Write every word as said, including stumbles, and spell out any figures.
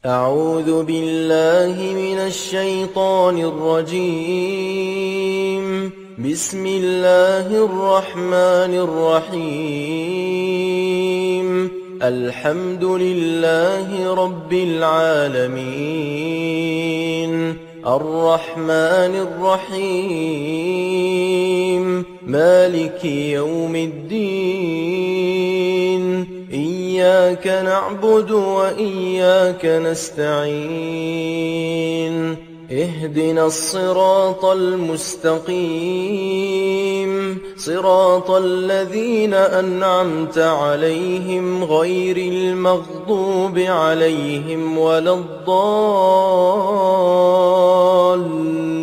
أعوذ بالله من الشيطان الرجيم. بسم الله الرحمن الرحيم. الحمد لله رب العالمين، الرحمن الرحيم، مالك يوم الدين. إياك نعبد وإياك نستعين. اهدنا الصراط المستقيم، صراط الذين أنعمت عليهم غير المغضوب عليهم ولا الضالين.